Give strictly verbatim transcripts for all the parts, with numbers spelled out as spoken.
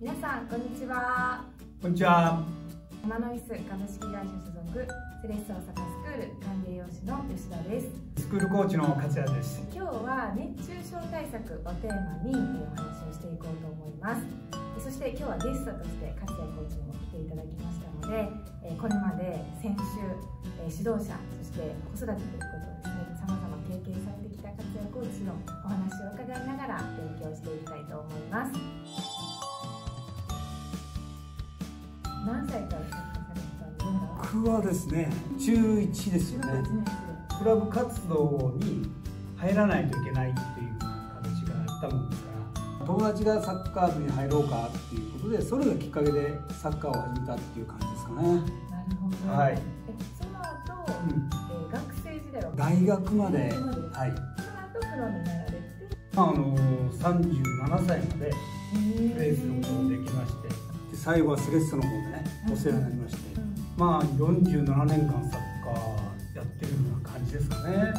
皆さんこんにちは。 こんにちは。 マノイス株式会社所属セレッソ大阪スクール管理栄養士の吉田です。 スクールコーチの勝也です。 今日は熱中症対策をテーマにお話をしていこうと思います。そして今日はゲストとして勝也コーチにも来ていただきましたので、これまで先週指導者、そして子育てということをですね、さまざま経験されてきた勝也コーチのお話を伺いながら勉強していきたいと思います。何歳から参加されてたんですか？ 僕はですね、中いちですよね。クラブ活動に入らないといけないっていう形があったもんですから、友達がサッカー部に入ろうかっていうことで、それがきっかけでサッカーを始めたっていう感じですかね。 なるほど。 はい。 えその後、うん、え学生時代は大学まで、はい。 その後プロになられて、 あのさんじゅうななさいまでプレーすることができまして。最後はセレッソの方でね、お世話になりまして、うん、まあよんじゅうななねんかんサッカーやってるような感じですかね。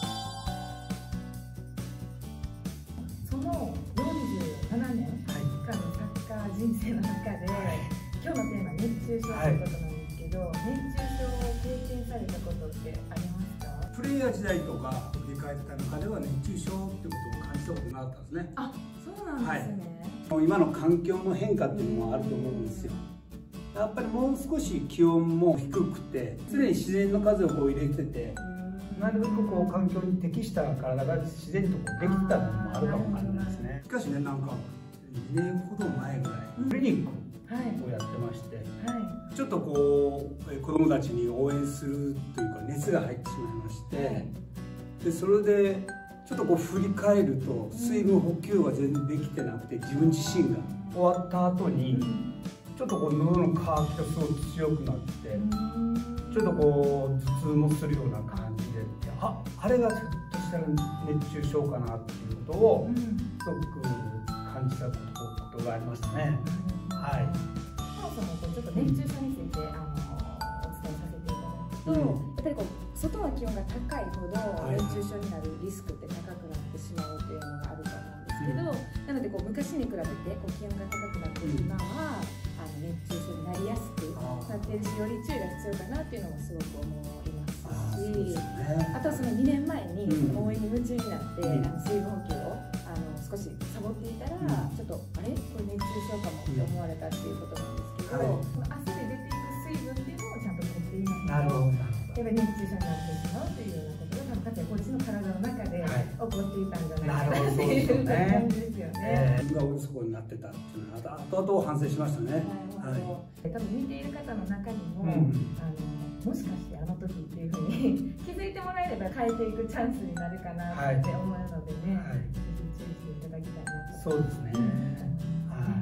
そのよんじゅうななねんかんのサッカー人生の中で、はい、今日のテーマ熱中症ということなんですけど、はい、熱中症を経験されたことってありますか？ プレイヤー時代とか振り返った中では熱中症ってことを感じたことなかったんですね。 あ、そうなんですね。はい、 今の環境の変化っていうのもあると思うんですよ。やっぱりもう少し気温も低くて、常に自然の風をこう入れてて、なるべくこう環境に適した体が自然とこうできてたのもあるかもわからないですね。しかしね、なんかにねんほど前ぐらいクリニックをやってまして、はいはい、ちょっとこう子供たちに応援するというか熱が入ってしまいまして、はい、でそれでちょっとこう振り返ると水分補給が全然できてなくて、自分自身が終わった後にちょっとこう喉の渇きがすごく強くなって、ちょっとこう頭痛もするような感じで、あ、あれがひょっとしたら熱中症かなっていうことをすごく感じたことがありましたね。はい。 そもそもちょっと熱中症について、うん、あのお伝えさせていただくと、うん、やっぱりこう外の気温が高いほど熱中症になるリスクって高くなってしまうっていうのがあると思うんですけど、うん、なのでこう昔に比べてこう気温が高くなっている今は、うん、あの熱中症になりやすくなっているし、より注意が必要かなっていうのもすごく思いますし、 あ, あとはそのにねんまえに応援に夢中になって、うん、あの水分補給をあの少しサボっていたら、うん、ちょっとあれこれ熱中症かもって思われたっていうことなんですけど、うん、その汗で出ていく水分でもちゃんと取っていないと、やっぱり熱中症になってしまうというようなことが勝也コーチの体の中で起こっていたんじゃないかなっていう感じですよね。 自分がおろそこになってたっていうのは後々反省しましたね。 なるほど。多分見ている方の中にも、うん、あのもしかしてあの時っていうふうに気づいてもらえれば変えていくチャンスになるかなって思うのでね、はい、ぜひ注意していただきたいなと。 そうですね。はい。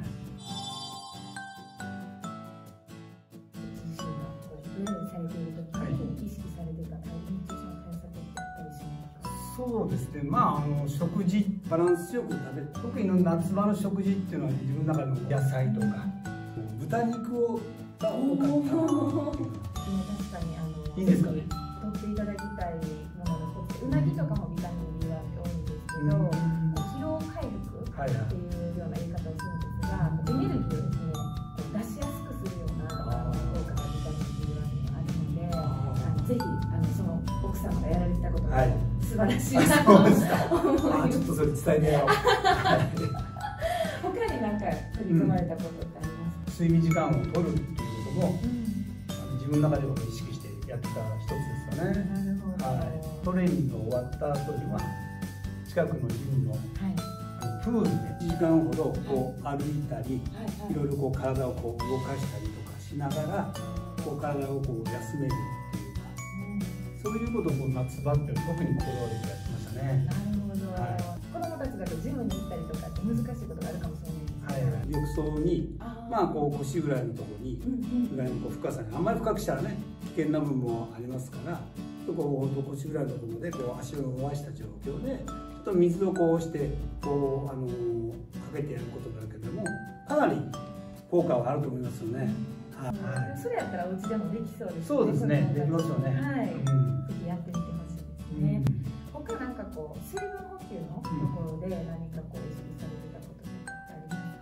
プレーされている時に意識されてた熱中症の対策ってあったりしますか？ そうですね、まあ、あの食事バランスよく食べる、特に夏場の食事っていうのは自分の中でも野菜とか豚肉をが多かったなっていうのは。 確かにあのいいんですかね、 取っていただきたいものの一つ、うなぎとかもビタミン ビーワン って多いんですけど、疲労回復っていうような言い方をするんですが、エネルギーをですね出しやすくするような効果がビタミン ビーワン にはあるので、ぜひあのその奥様がやられてたことが素晴らしいなと思います。 ちょっとそれ伝えてよ。 他に何か取り組まれたことってありますか？ 睡眠時間を取るっていうことも、うん、自分の中でも意識してやってた一つですかね。 なるほど。はい、 トレーニングが終わった後には近くのジムの、はい、あのプールでいちじかんほどこう歩いたり、はい、いろいろこう体をこう動かしたりとかしながら、こう体をこう休めるっていうか、うん、そういうことをこう夏場って特にこだわりでやってましたね。 なるほど。はい、子供たちがジムに行ったりとかって難しいことがあるかもしれないですね。はい、 浴槽にまあこう腰ぐらいのところに、ぐらいのこう深さにあんまり深くしたらね危険な部分もありますから、こう腰ぐらいのところでこう足を伸ばした状況でちょっと水をこうしてこうあのー、かけてやることだけでもかなり効果はあると思いますよね。 はい、それやったらお家でもできそうですね。 そうですね、できますよね。 はい、うん、ぜひやってみてほしいですね。うん、他なんかこう水分補給のところで何かこう意識されてたこととかってありますか？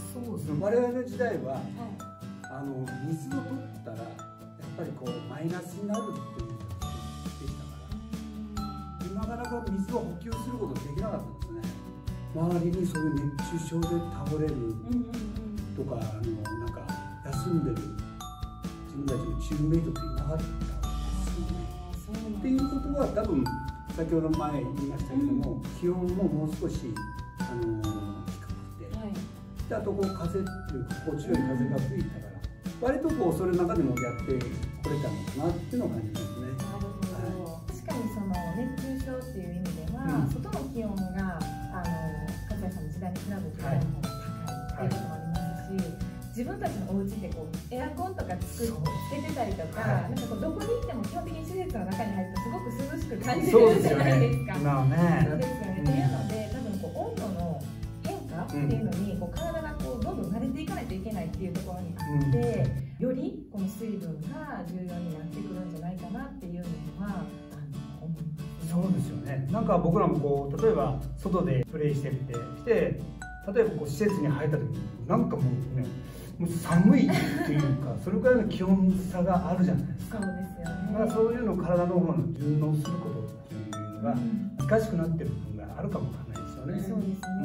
そうですね、我々の時代は、はい、あの水を取ったらやっぱりこうマイナスになるっていうでしたから、なかなか水を補給することできなかったんですね。周りにそういう熱中症で倒れるとか、あのなんか休んでる自分たちのチームメイトっていなかったんですよね。っていうことは多分先ほど前言いましたけども、うん、気温ももう少しあの低くて、はい、であとこう風っていうかこう強い風が吹いたから、割とこうそれの中でもやってこれたのかなっていうのを感じますね。 なるほど、はい、確かにその熱中症っていう意味では、うん、外の気温があの勝谷さんの時代に比べて高いっていうこともありますし、はい、自分たちのお家でこうエアコンとかつけてたりとか、はい、なんかこうどこに行っても基本的に施設の中に入るとすごく涼しく感じるじゃないですか。 今はね。 そうですよね。っていうので、多分こう温度の変化っていうのに、こう体がこうどんどん慣れていかないといけないっていうところにあって、うん、よりこの水分が重要になってくるんじゃないかなっていうのはあの思います。 そうですよね。なんか僕らもこう例えば外でプレイしてみてして、例えばこう施設に入った時になんかもうね。もう寒いっていうか、それくらいの気温差があるじゃないですか。 そうですよね。 だからそういうのを体の方の順応することっていうのが難しくなってる部分があるかもわからないですよね。 そうですね。うん、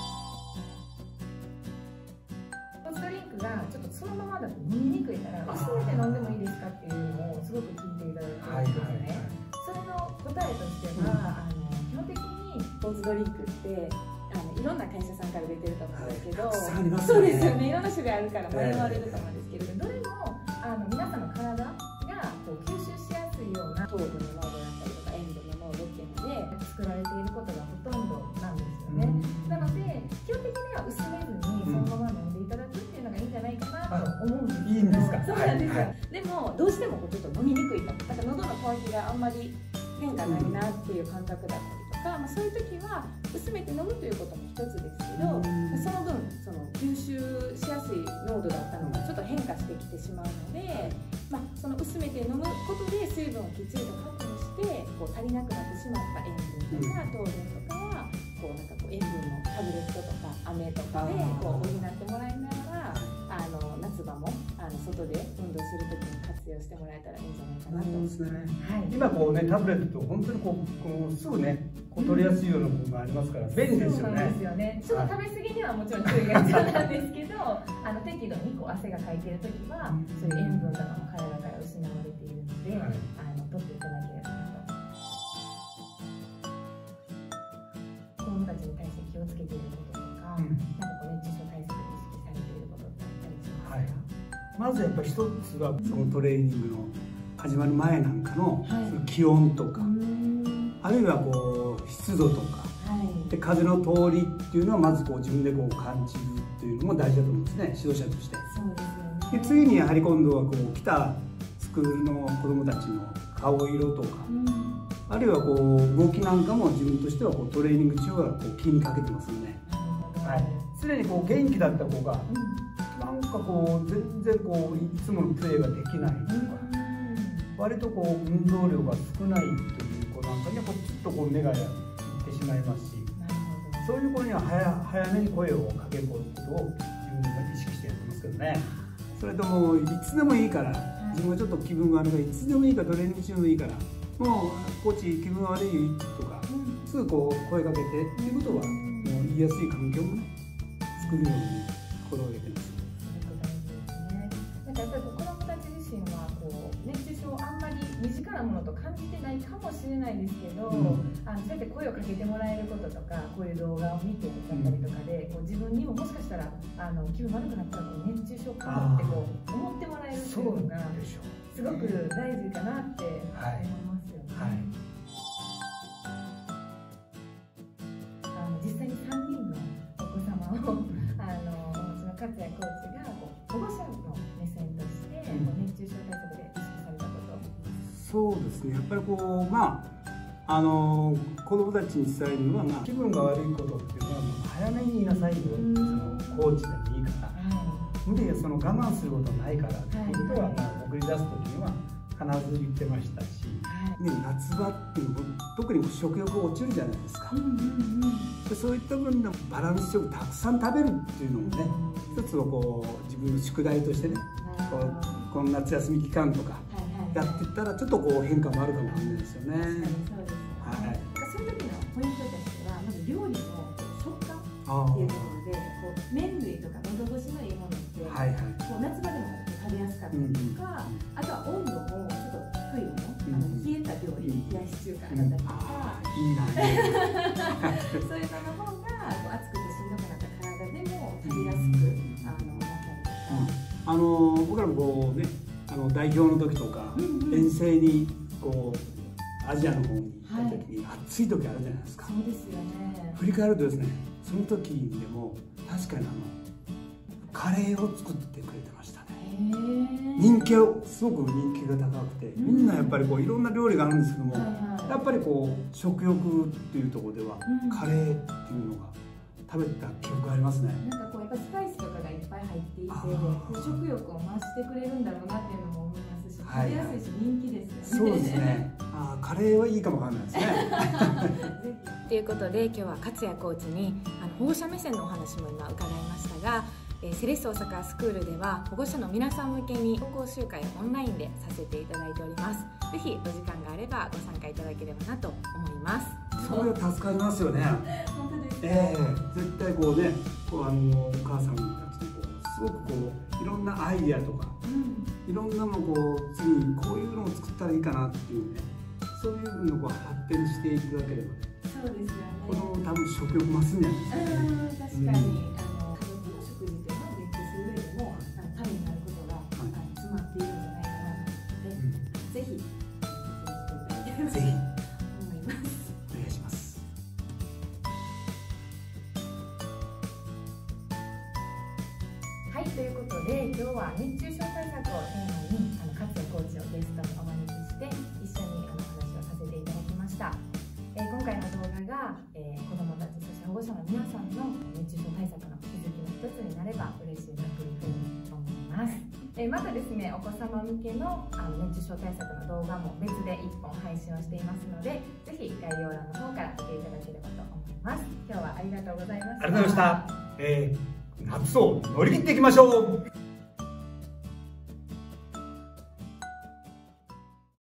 スポーツドリンクがちょっとそのままだと飲みにくいから、薄めて飲んでもいいですかっていうのをすごく聞いていただいてるんですね。それの答えとしては、うん、あの基本的にスポーツドリンクってあのいろんな会社さんから出てると思うんですけど、はい、そうですよね、いろんな種類あるから迷われると思うんですけれど、どれもあの皆さんの体がこう吸収しやすいような糖分の濃度だったりとか塩分の濃度っていうので作られていることがほとんどなんですよね。なので基本的には薄めずにそのまま飲んでいただくっていうのがいいんじゃないかなと思うんですけど、いいんですか。そうなんですよ、はいはい、でもどうしてもこうちょっと飲みにくいと、なんか喉の渇きがあんまり変化ないなっていう感覚だったりとか、まあ、そういう時は薄めて飲むということも一つですけど、その分その吸収しやすい濃度だったのがちょっと変化してきてしまうので、まあ、その薄めて飲むことで水分をきっちりと確保してこう足りなくなってしまった塩分とか糖分とかはこうなんかこう塩分のタブレットとか飴とかでこう補ってもらいながら、あの夏場もあの外で運動する時に活用してもらえたらいいんじゃないかなと思いますね。はい、今こうねタブレットと本当にこうこうすぐねこう取りやすいような部分がありますから便利ですよね。そうなんですよね。ちょっと食べ過ぎにはもちろん注意が必要なんですけど、あの適度にこう汗がかいている時は、うん、そういう塩分とかも体から失われているので、はい、あの取っていただければなと。子どもたちに対して気をつけていることとか、うん、なんかこう熱中症対策で意識されていることってあったりしますか？はい、 まずやっぱり一つはそのトレーニングの始まる前なんかの気温とか、はい、あるいはこう湿度とか、はい、で風の通りっていうのはまずこう自分でこう感じるっていうのも大事だと思うんですね、指導者として。 そうですよね。 で次にやはり今度はこう来たスクールの子どもたちの顔色とか、うん、あるいはこう動きなんかも自分としてはこうトレーニング中はこう気にかけてますよね。はい、常にこう元気だった子が、うん、なんかこう全然こういつものプレーができないとか、うん、割とこう運動量が少ないという子なんかにはこうちょっとこう目がいってしまいますし、そういう子には早早めに声をかけることを自分が意識してやってますけどね。それともいつでもいいから、自分がちょっと気分が悪いからいつでもいいからトレーニング中でもいいからもうコーチ気分が悪いとか、うん、すぐこう声かけてっていうことはもう言いやすい環境もね作るように心がけてます。 なんかやっぱり子どもたち自身はこう熱中症をあんまり身近なものと感じてないかもしれないですけど、うん、あのそうやって声をかけてもらえることとかこういう動画を見てだったりとかで、こう自分にももしかしたらあの気分悪くなったらこう熱中症かもってこう思ってもらえるっていうのがすごく大事かなって思いますよね。はいはい、あの実際にさんにんのお子様をあのその勝谷コーチがこう保護者の目線として、うん、こう熱中症対策で意識されたこと。 そうですね、やっぱりこうまああの子どもたちに伝えるのは、まあ、気分が悪いことっていうのはもう早めに言いなさいよってそのコーチでもいいから、無理にその我慢することないからっていうことは、まあ、送り出す時には必ず言ってましたし、 ね、夏場っていう特に食欲が落ちるじゃないですか。うんうんうん、でそういった分のバランスよくたくさん食べるっていうのもね、一つのこう自分の宿題としてね、こうこの夏休み期間とかやっていったらちょっとこう変化もあるかもしれないですよね。そうですね。 はい。そういう時のポイントとしてはまず料理の食感っていうところで、こう麺類とか喉越しのいいものって、はいはい、こう夏場でも食べやすかったりとか、うん、あとは温度もちょっと低いもの、うん、あの冷えた料理、冷やし中華だったりとか、うん、いいなそういうのの方がこう暑くてしんどくなった体でも食べやすく、うん、あのなったりとか、 うん、あの僕らもこうね、あの代表の時とか、うんうん、遠征にこうアジアの方に行った時に、はい、暑い時あるじゃないですか。 そうですよね。 振り返るとですね、その時でも確かにあのカレーを作ってくれてましたね。人気をすごく人気が高くて、みんなやっぱりこういろんな料理があるんですけども、やっぱりこう食欲っていうところでは、カレーっていうのが食べた記憶がありますね。 なんかこうやっぱスパイスとかがいっぱい入っていて、こう食欲を増してくれるんだろうなっていうのも思いますし、食べやすいし人気ですよね。 そうですね。ああ、カレーはいいかもわかんないですね。ということで今日は勝谷コーチにあの保護者目線のお話も今伺いましたが、えー、セレッソ大阪スクールでは保護者の皆さん向けに登校集会をオンラインでさせていただいております。ぜひお時間があればご参加いただければなと思います。 それは助かりますよね。 本当ですか。 えー、絶対こうね、こうあのお母さんたちにこうすごくこういろんなアイデアとか、うん、いろんなのこう次にこういうのを作ったらいいかなっていうね、そういうのをこう発展していただければね。 そうですよね。 この多分食欲増すんじゃないですかね。 うん、確かに、うん、あの家族の食事というのを勉強する上でもためになることが、はい、詰まっているんじゃないかなと思うので、うん、ぜひぜひ思います。 お願いします。 はい、ということで今日は熱中症対策をテーマにあの勝谷コーチをゲストにお招きして一緒にあのお話をさせていただきました。えー、今回の動画が、えー、子どもたちそして保護者の皆さんの熱中症対策の気づきの一つになれば嬉しいなというふうに思います。えー、またですね、お子様向けの、あの熱中症対策の動画も別でいっぽん配信をしていますので、ぜひ概要欄の方から見ていただければと思います。今日はありがとうございました。 ありがとうございました。えー、夏を乗り切っていきましょう。